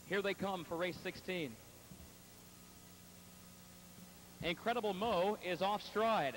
Here they come for race 16. Incredible Mo is off stride.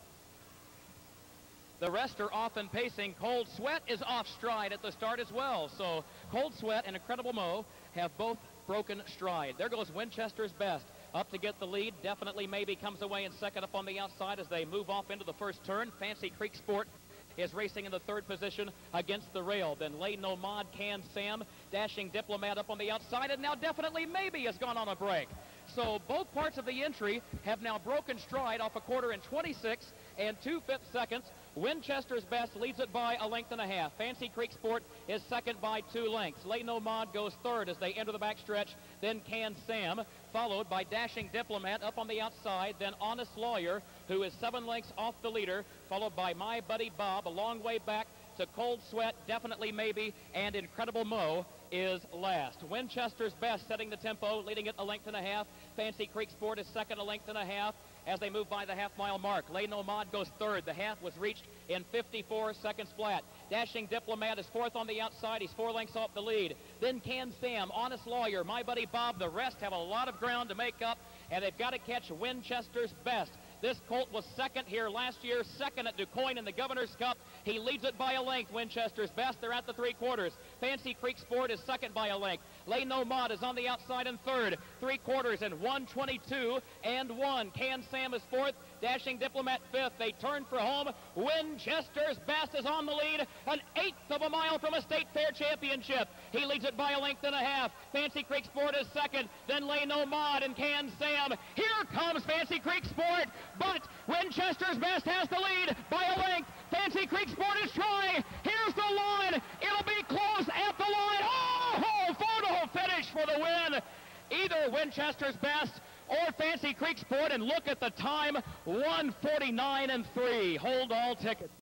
The rest are off and pacing. Cold Sweat is off stride at the start as well. So Cold Sweat and Incredible Mo have both broken stride. There goes Winchester's Best up to get the lead. Definitely Maybe comes away in second up on the outside as they move off into the first turn. Fancy Creek Sport is racing in the third position against the rail. Then Lay No Mod, Can Sam, Dashing Diplomat up on the outside, and now Definitely Maybe has gone on a break. So both parts of the entry have now broken stride off a quarter in 26 and 2/5 seconds. Winchester's Best leads it by a length and a half. Fancy Creek Sport is second by 2 lengths. Lay No Mod goes third as they enter the backstretch. Then Can Sam, followed by Dashing Diplomat up on the outside. Then Honest Lawyer, who is 7 lengths off the leader, followed by My Buddy Bob, a long way back to Cold Sweat, Definitely Maybe, and Incredible Mo is last. Winchester's Best setting the tempo, leading it a length and a half. Fancy Creek Sport is second, a length and a half as they move by the half-mile mark. Lay No Mod goes third. The half was reached in 54 seconds flat. Dashing Diplomat is fourth on the outside. He's 4 lengths off the lead. Then Can Sam, Honest Lawyer, My Buddy Bob. The rest have a lot of ground to make up, and they've got to catch Winchester's Best. This colt was second here last year, second at DuQuoin in the Governor's Cup. He leads it by a length, Winchester's Best. They're at the 3/4. Fancy Creek Sport is second by a length. Lay No Mod is on the outside in third. 3/4 and 1:22 and 1. Can Sam is fourth. Dashing Diplomat fifth. They turn for home. Winchester's Best is on the lead, an 1/8 of a mile from a state fair championship. He leads it by a length and a half. Fancy Creek Sport is second. Then Lay No Mod and Can Sam. Here comes Fancy Creek Sport, but Winchester's Best has the lead by a length. Fancy Creek Sport is trying. Here's the line. It'll be close at the line. Oh, photo finish for the win. Either Winchester's Best or Fancy Creek Sport, and look at the time, 1:49 and 3. Hold all tickets.